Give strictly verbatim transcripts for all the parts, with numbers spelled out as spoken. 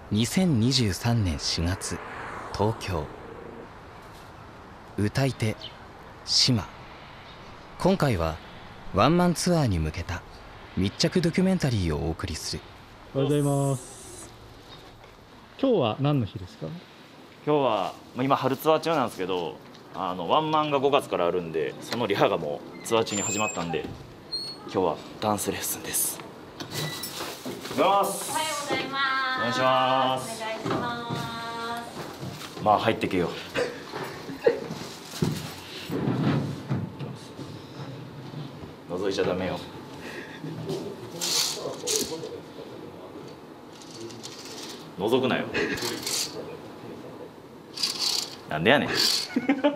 にせんにじゅうさんねんしがつ、東京。歌い手島。今回はワンマンツアーに向けた密着ドキュメンタリーをお送りする。 おはようございます。今日は何の日ですか？ 今日は今春ツアー中なんですけど、あのワンマンがごがつからあるんで、そのリハがもうツアー中に始まったんで、今日はダンスレッスンです。おはようございます。 おはようございます。 お願いします。 お願いします。 まあ入ってけよ。覗いちゃダメよ。覗くなよ。なんでやねん。 ち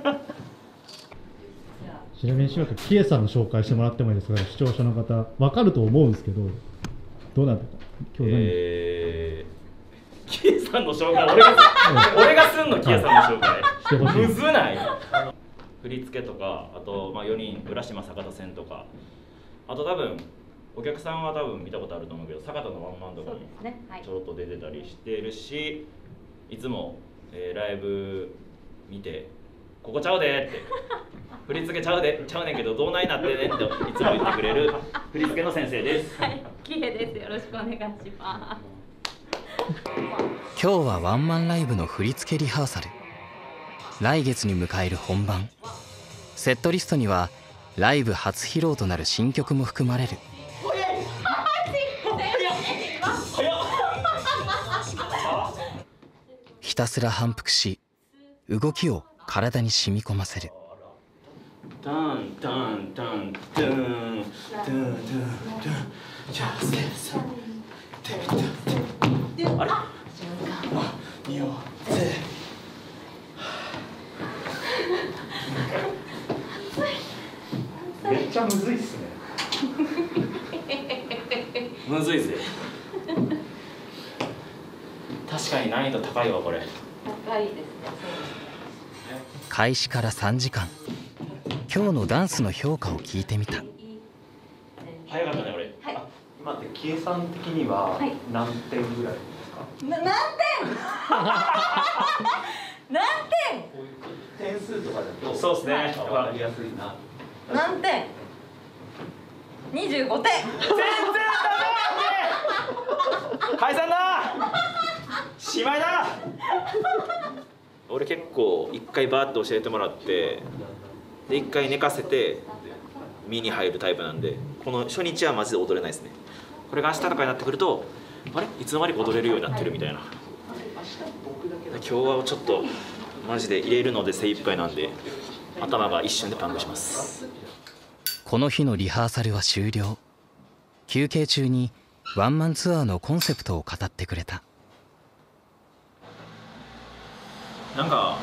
なみに島君、キエさんの紹介してもらってもいいですか？視聴者の方わかると思うんですけど、どうなったか今日何、 えー、キエさんの紹介俺が俺がすんの？キエさんの紹介、 してほしい。 むずない？振り付けとか、あとまあよにん浦島坂田戦とか、あと多分お客さんは多分見たことあると思うけど、坂田のワンマンとかにちょろっと出てたりしてるし、いつも、えー、ライブ見て「ここちゃうで」って「振り付けちゃうでちゃうねんけどどうないなってね」っていつも言ってくれる振り付けの先生です。 はい、キエです。よろしくお願いします。 今日はワンマンライブの振り付けリハーサル。来月に迎える本番。セットリストにはライブ初披露となる新曲も含まれる。ひたすら反復し、動きを体に染み込ませる。 タンタンタンタンタンタンタンジャスティスあれ？匂ぜ。 めっちゃむずいっすね。 むずいぜ。確かに難易度高いわこれ。 高いですね。 開始からさんじかん。今日のダンスの評価を聞いてみた。 早かったね俺。 はい。 今ってキエさん的には何点ぐらいですか？ な何点？何点？ 点数とかだとそうですね。 わかりやすいな。 何点？二十五点。 全然ダメやんね。解散だ。しまいだ。俺結構一回バーッと教えてもらって、で一回寝かせて身に入るタイプなんで、この初日はマジで踊れないですね。これが明日とかになってくると、あれいつの間にか踊れるようになってるみたいな。今日はちょっとマジで入れるので精一杯なんで、頭が一瞬でパンクします。 この日のリハーサルは終了。休憩中にワンマンツアーのコンセプトを語ってくれた。 なんか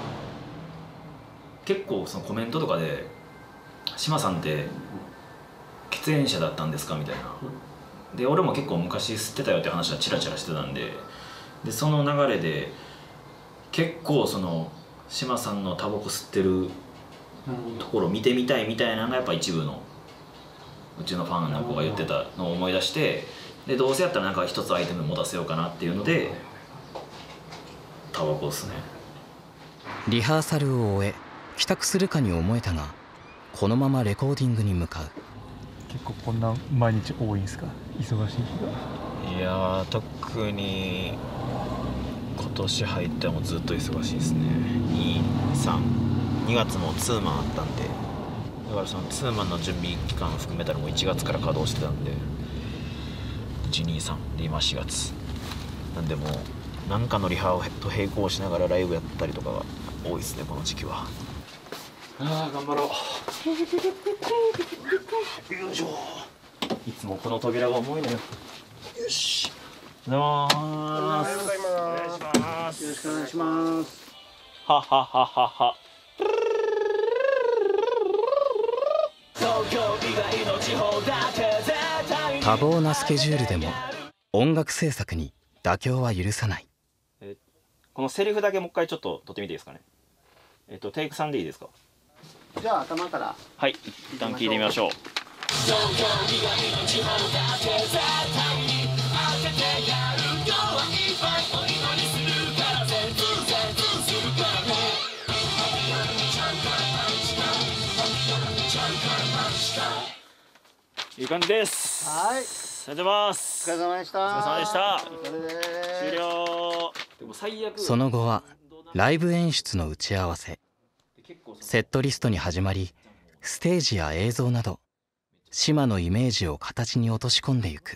結構そのコメントとかで「島さんって喫煙者だったんですか?」みたいな。で俺も結構昔吸ってたよって話はチラチラしてたんで、でその流れで結構その島さんのタバコ吸ってるところを見てみたいみたいなのがやっぱ一部のうちのファンの子が言ってたのを思い出して、でどうせやったらなんか一つアイテム持たせようかなっていうのでタバコですね。 リハーサルを終え帰宅するかに思えたが、このままレコーディングに向かう。 結構こんな毎日多いんですか？忙しい日いやー特に今年入ってもずっと忙しいですね。に、さん、にがつもツーマンあったんで、だからそのツーマンの準備期間含めたらもういちがつから稼働してたんで、いち、に、さんで今しがつなんで、もう何かのリハと並行しながらライブやったりとかが多いですねこの時期は。ああ頑張ろう。よいしょ。いつもこの扉が重いのよ。よし。おはようございます。おはようございます。 よろしくお願いします。 ははははは。 多忙なスケジュールでも音楽制作に妥協は許さない。 えこのセリフだけもう一回ちょっと撮ってみていいですかね。えっとテイクさんでいいですか。 じゃあ頭から。 はい、一旦聞いてみましょう。 いい感じです。 はい。 ありがとうございます。 お疲れ様でした。 お疲れ様でした。 それで終了。でも最悪。 その後はライブ演出の打ち合わせ、セットリストに始まり、ステージや映像など島のイメージを形に落とし込んでいく。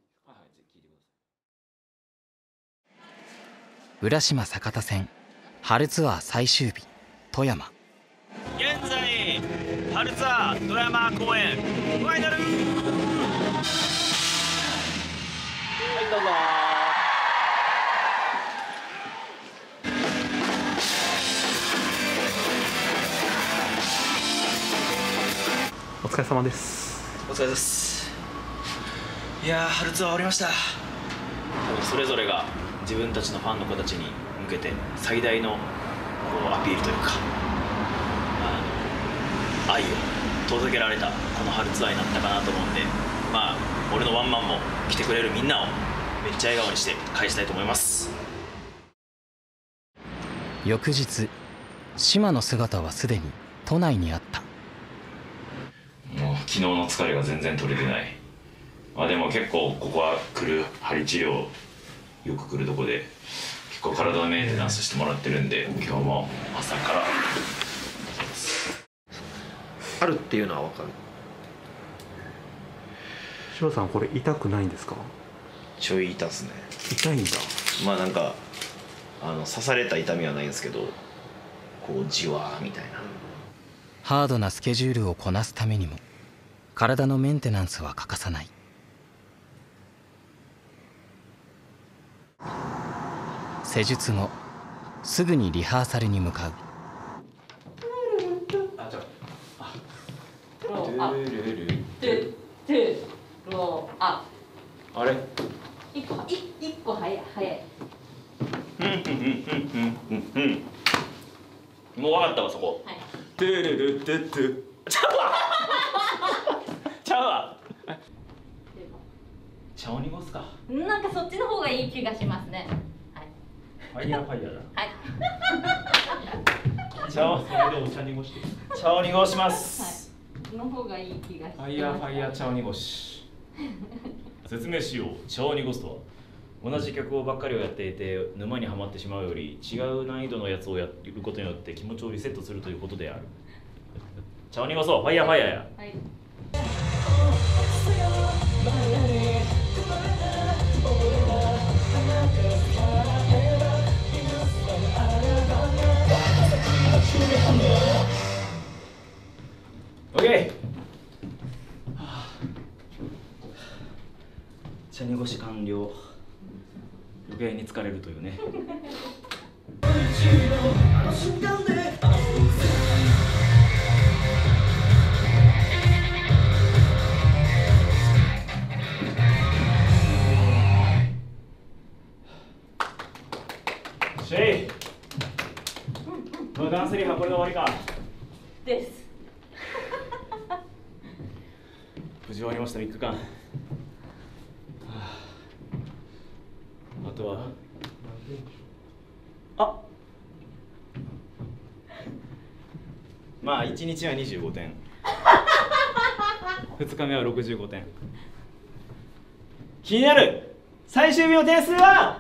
浦島酒田線春ツアー最終日、富山。 現在春ツアー富山公演ファイナル。はい、どうぞ。 お疲れ様です。 お疲れです。いやー、春ツアー終わりました。多分それぞれが自分たちのファンの子たちに向けて最大のこうアピールというか、あの愛を届けられたこの春ツアーになったかなと思うんで、まあ俺のワンマンも来てくれるみんなをめっちゃ笑顔にして返したいと思います。 翌日、島の姿はすでに都内にあった。 もう昨日の疲れが全然取れてない。まあでも結構ここは来る針治療よく来るとこで結構体のメンテナンスしてもらってるんで、今日も朝からあるっていうのは分かる。 翔さん、これ痛くないんですか？ ちょい痛っすね。 痛いんだ。 まあなんかあの刺された痛みはないんですけど、こうじわーみたいな。 ハードなスケジュールをこなすためにも体のメンテナンスは欠かさない。施術後、すぐにリハーサルに向かう。 あ、じゃあ、 ローアップ、トゥトゥローアップ。 あれ？ 一個一一個早い早い。 うんうんうんうんうんうん。もう分かったわそこ。 はい。 トゥルルトゥトゥ。ちゃうわ。ちゃうわ。茶を濁すか。 なんかそっちの方がいい気がしますね。 ファイヤーファイヤーだ。 はい。 茶をそれでお茶濁して。 茶を濁します。 はい。の方がいい気がします。 ファイヤーファイヤー茶を濁し。説明しよう。茶を濁すとは。同じ曲をばっかりをやっていて沼にはまってしまうより違う難易度のやつをやることによって気持ちをリセットするということである。茶を濁そう。ファイヤーファイヤーや。 はい。 オッケー。茶濁し完了。余計に疲れるというね。シェイ。もうダンスリハこれで終わりか。 です。 無事終わりました。みっかかん。あとはあまあいちにちはにじゅうごてん、ふつかめはろくじゅうごてん。気になる最終日の点数は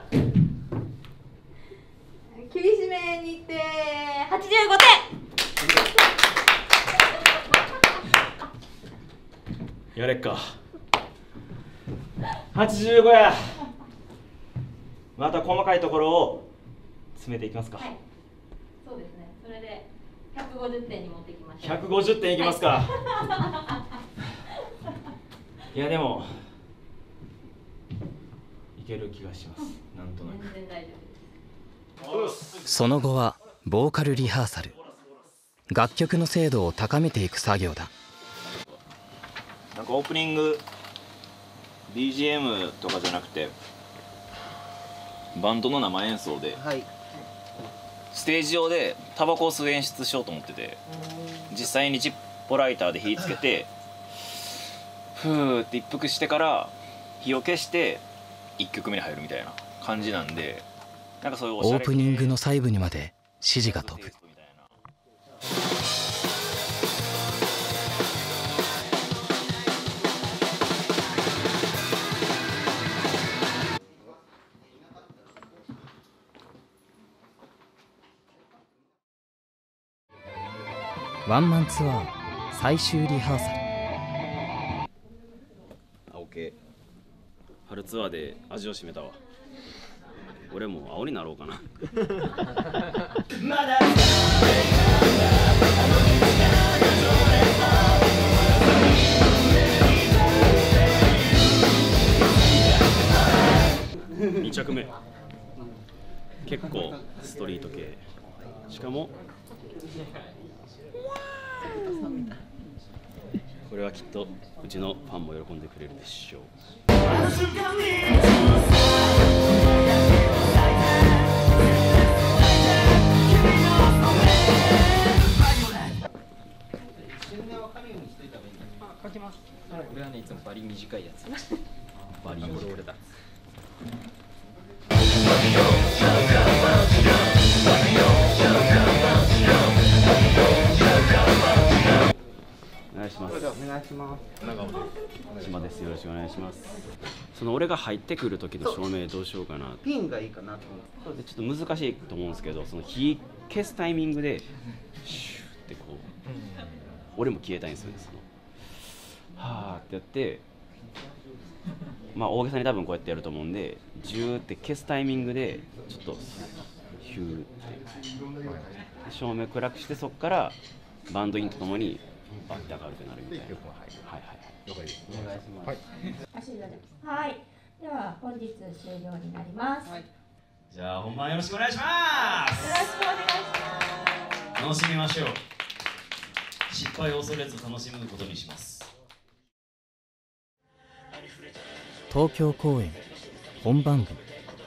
厳しめにてはちじゅうごてん。やれっか。はちじゅうごや。また細かいところを詰めていきますか。 はい。そうですね。それでひゃくごじゅってんに持ってきましょう。 ひゃくごじゅってんいきますか。はい、いやでもいける気がします。なんとなく。 全然大丈夫です。 その後はボーカルリハーサル、楽曲の精度を高めていく作業だ。 なんかオープニング ビージーエム とかじゃなくてバンドの生演奏で、はい、ステージ上でタバコを吸う演出しようと思ってて、実際にジッポライターで火つけてふーって一服してから火を消していっきょくめに入るみたいな感じなんで、なんかそういうおしゃれオープニングの細部にまで指示が飛ぶ。 ワンマンツアー最終リハーサル。 青系春ツアーで味を占めたわ。俺も青になろうかな。に着目、結構ストリート系、しかもこれはきっとうちのファンも喜んでくれるでしょう。 書きます。俺はね、いつもバリ短いやつ。バリ短い。俺だ。 お願いします。 お願いします。 島です。よろしくお願いします。その俺が入ってくる時の照明どうしようかな。 ピンがいいかなと思って。 ちょっと難しいと思うんですけど、その火消すタイミングでシューってこう、俺も消えたいんですよね。そのはーってやって、まあ大げさに多分こうやってやると思うんで、ジューって消すタイミングでちょっとヒューって照明暗くして、そこからバンドインとともにバッて明るくなるみたいな。はいはいはい。了解です。お願いします。はい。 はい。では本日終了になります。はい、 じゃあ本番よろしくお願いします。 よろしくお願いします。 楽しみましょう。失敗を恐れず楽しむことにします。 東京公演本番組。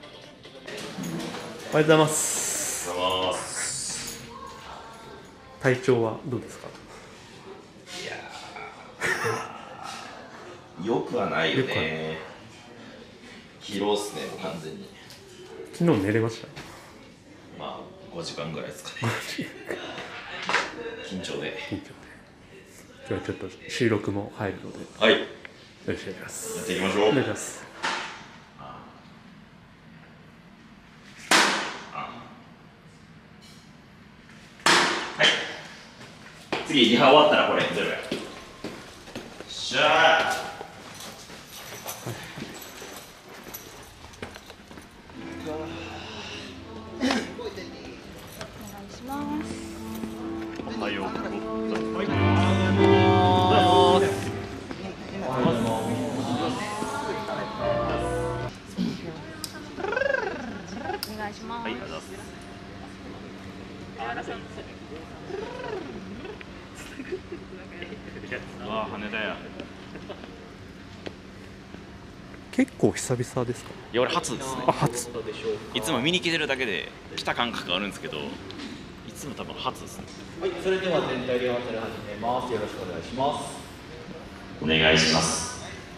おはようございます。 おはようございます。 体調はどうですか？ いやーよくはないよね。疲労っすね、もう完全に。 昨日寝れました？ まあごじかんぐらいですかね。緊張で。 緊張で。今日はちょっと収録も入るので。 はい。 よろしくお願いします。 やっていきましょう。 お願いします。 はい。次リハ終わったらこれゼロや。しゃあ。 おはようございます。 お願いします。 はい、ありがとうございます。うわあ、羽田や。 結構久々ですか？ いや、俺初ですね。 あ、初。 いつも見に来てるだけで来た感覚があるんですけど、いつも多分初ですね。 はい、それでは全体リハーサル始めます。よろしくお願いします。 お願いします。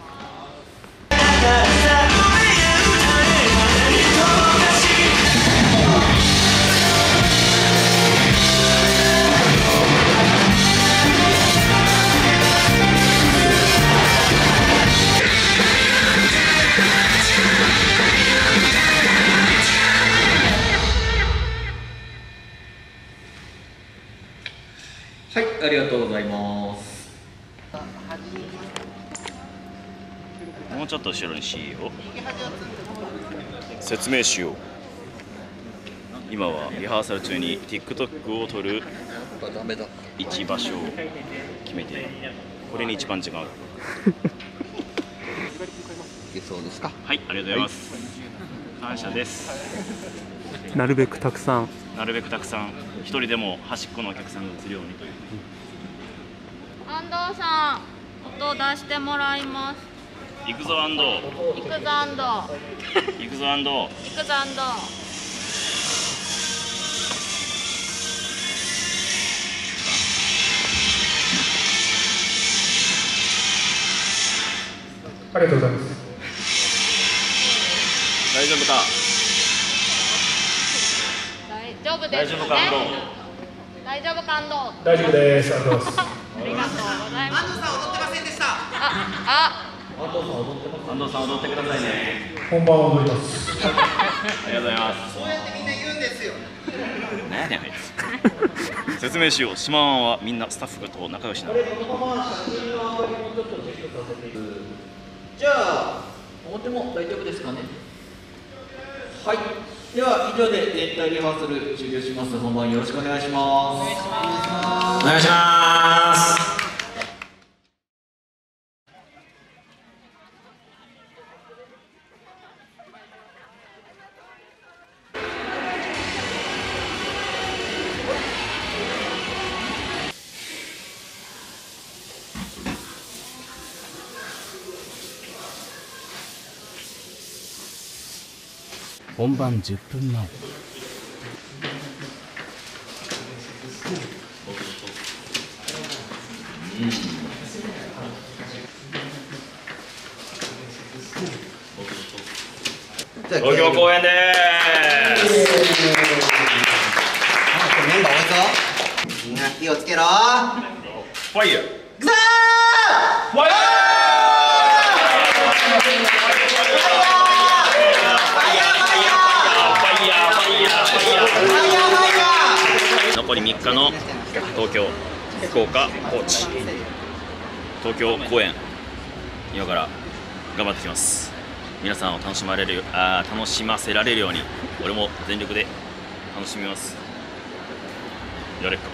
はい、ありがとうございます。 もうちょっと後ろにしよう。説明しよう。今はリハーサル中に TikTok を撮る位置場所を決めている。これに一番違う。いけそうですか？ はい、ありがとうございます。感謝です。 なるべくたくさん。 なるべくたくさん、一人でも端っこのお客さんが映るようにという。 安藤さん、音を出してもらいます。 行くぞ安藤。 行くぞ安藤。 行くぞ安藤。 行くぞ安藤。 ありがとうございます。 大丈夫か。 大丈夫ですね。 大丈夫か安藤。 大丈夫か安藤。 大丈夫です。ありがとうございます。 ありがとうございます。 安藤さん踊ってませんでした。 あ、あ。 安藤さん踊ってくださいね。 本番を踊ります。 ありがとうございます。そうやってみんな言うんですよ。何やねんあいつ。説明しよう。島湾はみんなスタッフと仲良しなの。 じゃあ表も大丈夫ですかね。はい。では以上で全体リハーサル終了します。本番よろしくお願いします。お願いします。 お願いします。 本番じゅっぷんまえ。 東京公演でーす。 メンバー多いぞ。みんな火をつけろ。 ファイヤー。 くそー。ファイヤー。 残りみっかの東京、福岡、高知、東京公演、今から頑張ってきます。皆さんを楽しまれるあ楽しませられるように、俺も全力で楽しみます。やれっか。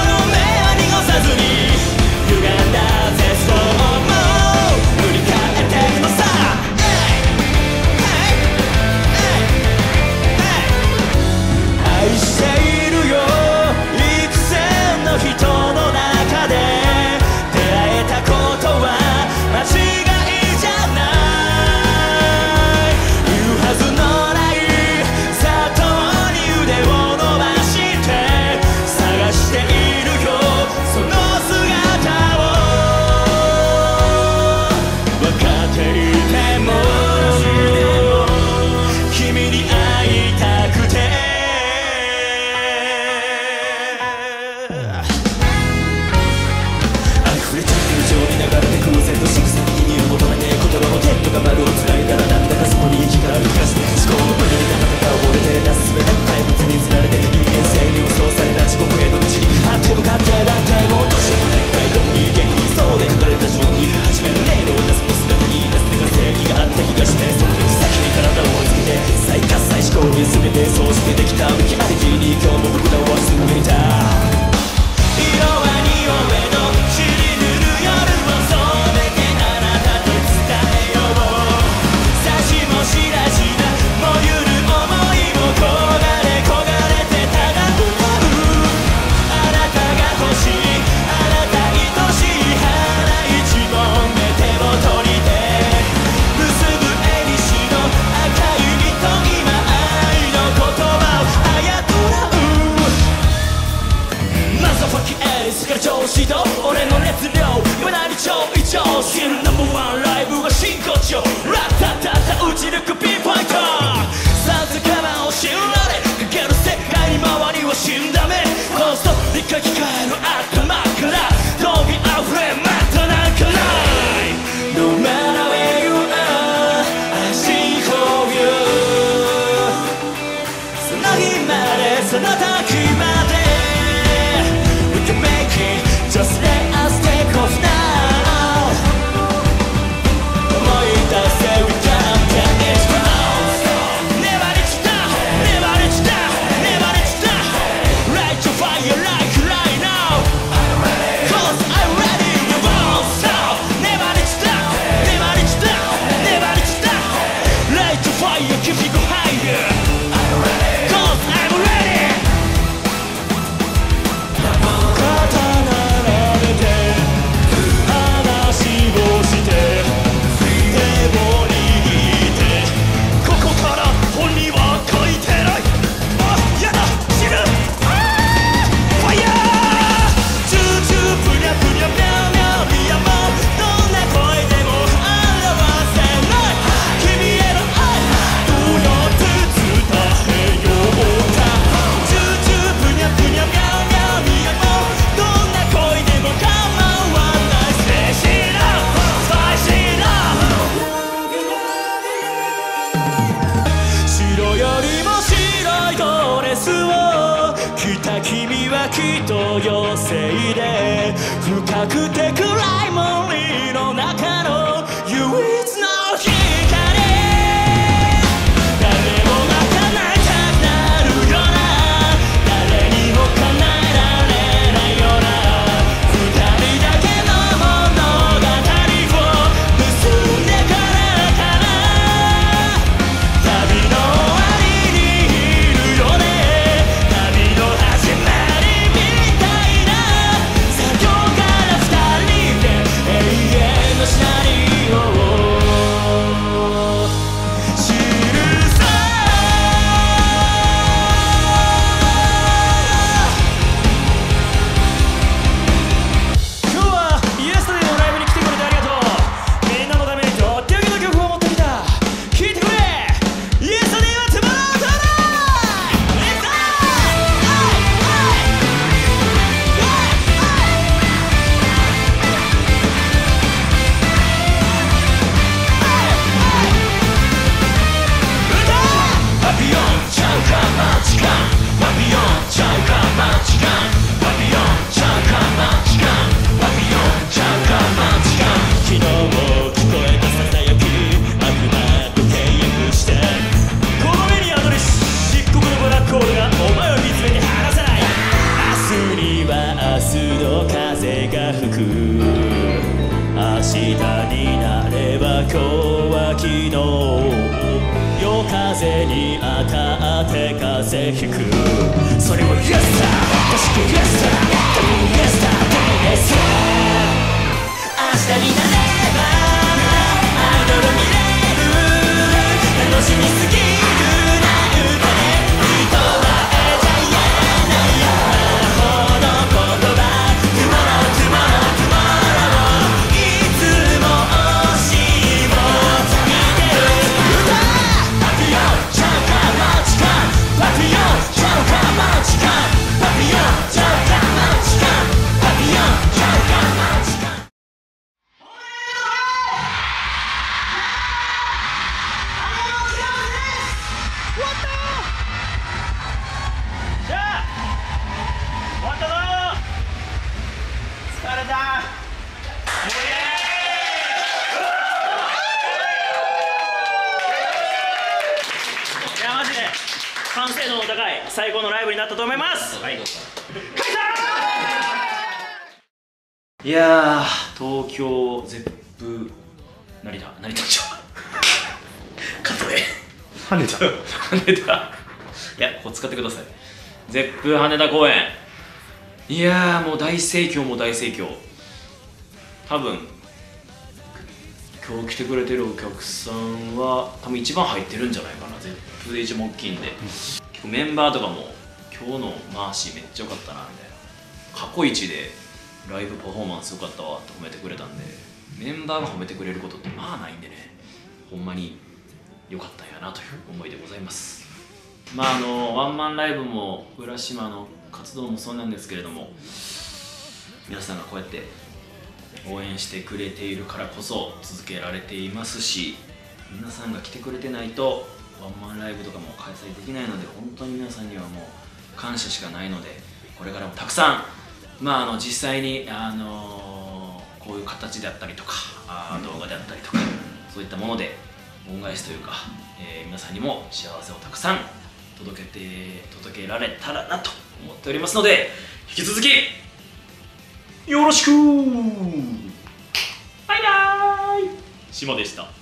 「 た君はきっと余生で深くて暗い森の中の唯一の光。誰もが叶えたくなるような、誰にも叶えられないような二人だけの物語を結んでからかな。旅の終わりにいるよね、旅の始まりみたいな。作業から二人で永遠のシナリオを知るさ。今日はイエスタデイのライブに来てくれてありがとう。みんなのためにとっておきの曲を持ってきた。聴いてくれ、イエスタデイはトゥモロートゥナイト。パピヨンちゃうか間違う、パピヨンちゃうか間違う、パピヨンちゃうか間違う、パピヨンちゃうか間違う。昨日も聞こえたささやき、悪魔と契約して、この目に宿る漆黒のブラックホールがお前を見つめて離さない。明日には明日の風が吹く、明日になれば今日は昨日。夜風に当たって風引く、それをイエスター、確かイエスター、多分イエスター、イエスター。明日になればアイドル見れる、楽しみすぎるな歌で人はえちゃ言えないよ。魔法の言葉、トゥモロートゥモロートゥモロー、いつも星を見てる歌。パピヨンちゃうか間違う、パピヨンちゃうか間違う、パピヨンちゃうか間違う、パピヨンちゃうか間違う。終わったじゃあ終わったぞ。疲れた。いやマジで完成度の高い最高のライブになったと思います。はい、 いやー、東京ゼップ成田成田町カットで羽田羽田いや、ここ使ってください。ゼップ羽田公演、いやーもう大盛況も大盛況。多分今日来てくれてるお客さんは多分一番入ってるんじゃないかな。ゼップで一番大きいんで、結構メンバーとかも今日のマーシーめっちゃ良かったなみたいな、過去一でライブパフォーマンス良かったわって褒めてくれたんで、メンバーが褒めてくれることってまあないんでね、ほんまに良かったんやなという思いでございます。まああのワンマンライブも浦島の活動もそうなんですけれども、皆さんがこうやって応援してくれているからこそ続けられていますし、皆さんが来てくれてないとワンマンライブとかも開催できないので、本当に皆さんにはもう感謝しかないので、これからもたくさん、まあ、あの実際に、あのー、こういう形であったりとかあ動画であったりとか、そういったもので恩返しというか、えー、皆さんにも幸せをたくさん届けて届けられたらなと思っておりますので、引き続きよろしく。バイバーイ。しもでした。